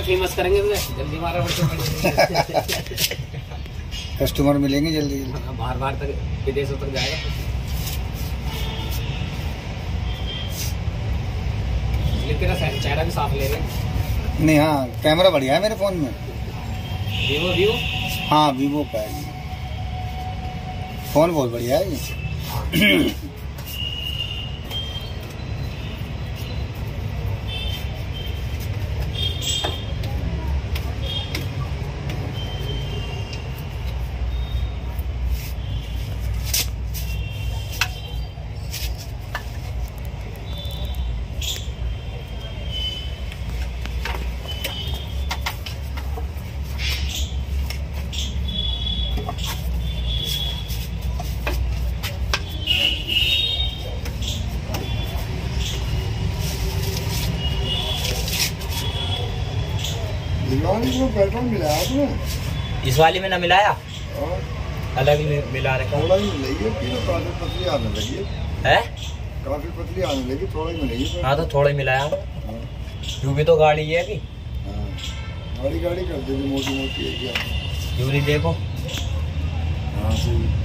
Famous करेंगे तुझे जल्दी हमारा कस्टमर मिलेंगे जल्दी। बाहर बाहर तक विदेशों तक जाएगा। लेकिन तेरा चेहरा भी साफ ले रहे हैं। नहीं हाँ कैमरा बढ़िया है मेरे फोन में। वीवो हाँ वीवो का है फोन, बहुत बढ़िया है ये। पेट्रोल मिलाया आपने? इस वाली में ना मिलाया, अलग मिला रखा। थोड़ा ही मिलाइए, काफी पतली आने लगी है, काफी पतली आने लगी, थोड़ा ही मिलाइए। हाँ तो थोड़ा ही मिलाया। यूं भी तो गाड़ी है अभी। गाड़ी कर दे, मोटी मोटी है क्या? यूं देखो। हाँ सही।